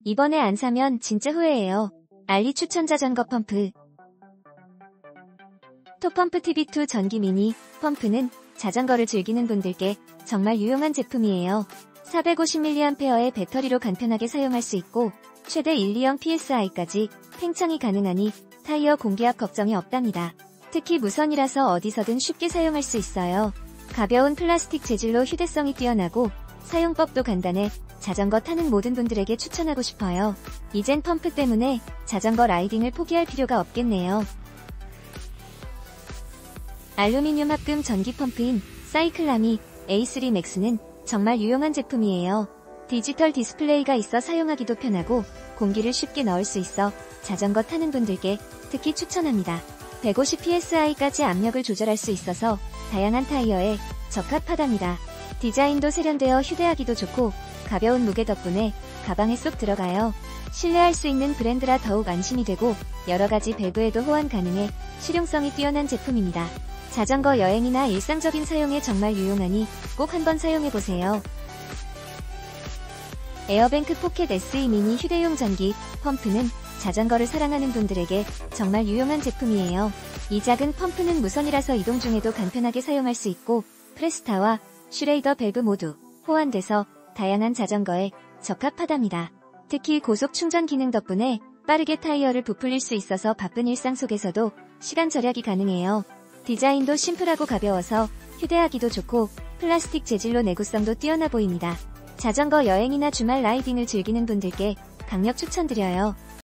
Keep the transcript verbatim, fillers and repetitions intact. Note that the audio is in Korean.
이번에 안 사면 진짜 후회해요. 알리 추천 자전거 펌프. 토펌프 티비투 전기 미니 펌프는 자전거를 즐기는 분들께 정말 유용한 제품이에요. 사백오십 밀리암페어의 배터리로 간편하게 사용할 수 있고 최대 일이영 피에스아이까지 팽창이 가능하니 타이어 공기압 걱정이 없답니다. 특히 무선이라서 어디서든 쉽게 사용할 수 있어요. 가벼운 플라스틱 재질로 휴대성이 뛰어나고 사용법도 간단해 자전거 타는 모든 분들에게 추천하고 싶어요. 이젠 펌프 때문에 자전거 라이딩을 포기할 필요가 없겠네요. 알루미늄 합금 전기 펌프인 사이클라미 에이 쓰리 맥스는 정말 유용한 제품이에요. 디지털 디스플레이가 있어 사용하기도 편하고 공기를 쉽게 넣을 수 있어 자전거 타는 분들께 특히 추천합니다. 백오십 피에스아이까지 압력을 조절할 수 있어서 다양한 타이어에 적합하답니다. 디자인도 세련되어 휴대하기도 좋고 가벼운 무게 덕분에 가방에 쏙 들어가요. 신뢰할 수 있는 브랜드라 더욱 안심이 되고 여러가지 밸브에도 호환 가능해 실용성이 뛰어난 제품입니다. 자전거 여행이나 일상적인 사용에 정말 유용하니 꼭 한번 사용해보세요. 에어뱅크 포켓 에스이 미니 휴대용 전기 펌프는 자전거를 사랑하는 분들에게 정말 유용한 제품이에요. 이 작은 펌프는 무선이라서 이동 중에도 간편하게 사용할 수 있고 프레스타와 슈레이더 밸브 모두 호환돼서 다양한 자전거에 적합하답니다. 특히 고속 충전 기능 덕분에 빠르게 타이어를 부풀릴 수 있어서 바쁜 일상 속에서도 시간 절약이 가능해요. 디자인도 심플하고 가벼워서 휴대하기도 좋고 플라스틱 재질로 내구성도 뛰어나 보입니다. 자전거 여행이나 주말 라이딩을 즐기는 분들께 강력 추천드려요.